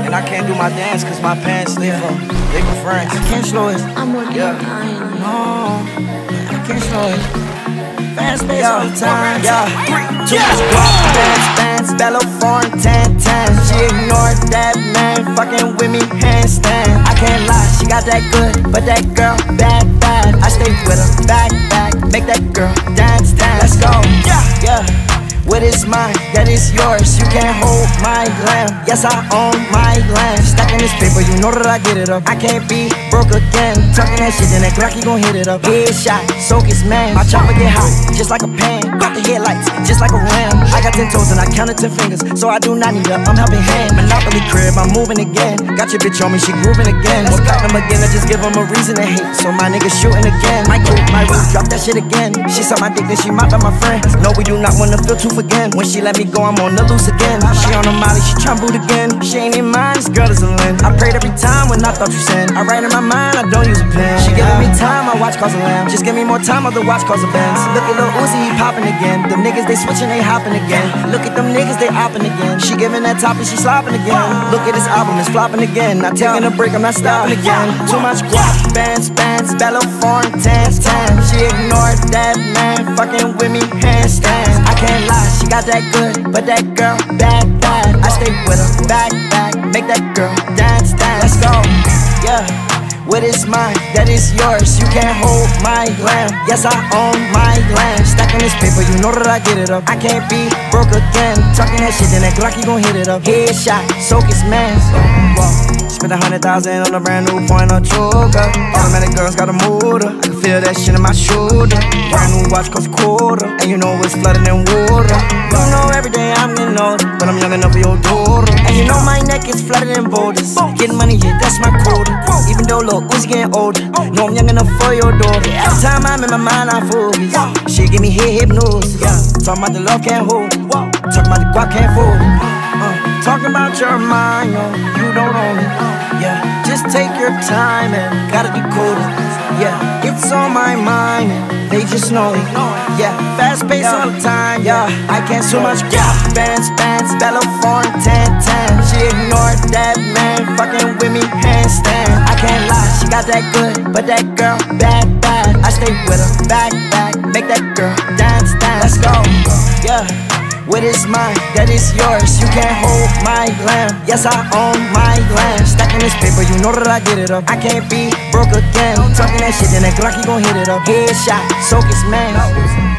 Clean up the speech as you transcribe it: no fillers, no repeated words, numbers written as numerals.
And I can't do my dance cause my pants they from France. I can't slow it. I'm working No, I can't slow it. Fast pace all the time. Too much bands, bellow foreign tan. She ignored that man, fucking with me handstand. I can't lie, she got that good, but that girl bad. I stay with her, back, make that girl dance. Let's go, yeah. What is mine, that is yours. You can't hold my lamb. Yes, I own my land. Stacking this paper, you know that I get it up. I can't be broke again. Talking that shit, then that Glocky gon' hit it up. Headshot, soak his man. My chopper get hot, just like a pan. Got the headlights, just like a ram. I got 10 toes and I counted 10 fingers, so I do not need I'm helping hand. Monopoly crib, I'm moving again. Got your bitch on me, she grooving again. Let's got them again, I just give them a reason to hate. So my niggas shooting again. My group, my roof, drop that shit again. She saw my dick, then she mocked up my friend. No, we do not wanna feel too again. When she let me go, I'm on the loose again. She on the molly, she tryna boot again. She ain't in mine, this girl is a lend. I prayed every time when I thought you sent. I write in my mind, I don't use a pen. She giving me time, I watch cause a lamb. Just give me more time, I'll watch cause a Benz. Look at Lil Uzi, he popping again. Them niggas, they switching, they hopping again. Look at them niggas, they hopping again. She giving that top and she slopping again. Look at this album, it's flopping again. Not taking a break, I'm not stopping again. Too much guap, bands, bellow foreign tan. She ignored that man, fucking with me handstand. I can't lie, she got that good, but that girl bad. I stay with her, back, make that girl dance. Let's go, yeah. What is mine, that is yours. You can't hold my lamb. Yes, I own my land. Stacking this paper, you know that I get it up. I can't be broke again. Talking that shit, then that Glocky gon' hit it up. Headshot, soak his man. Spent 100,000 on a brand new pointer trigger. Automatic guns got a motor. I can feel that shit in my shoulder. Brand new watch cost a quarter, and you know it's flooded in water. You know every day I'm getting older, but I'm young enough for your daughter. And you know my neck is flooded in boulders. Getting money, yeah, that's my quota. Even though Lil Uzi getting older, know I'm young enough for your daughter. Every time I'm in my mind, I focus. She give me hypnosis. Talking about the love can't hold it. Talking about the guap can't fold it. Talking about your mind, no, you don't own it. Yeah, just take your time and gotta decode it. Yeah, it's on my mind and they just know it. Yeah, fast pace all the time. Yeah, I can't so much. Bands, bellow foreign tan. She ignored that man, fucking with me handstand. I can't lie, she got that good, but that girl bad. I stay with her, back, make that girl dance. Let's go, yeah. What is mine, that is yours. You can't hold my lamb. Yes, I own my land. Stacking this paper, you know that I get it up. I can't be broke again. Talking that shit, then that Glocky gon' hit it up. Headshot, soak his man.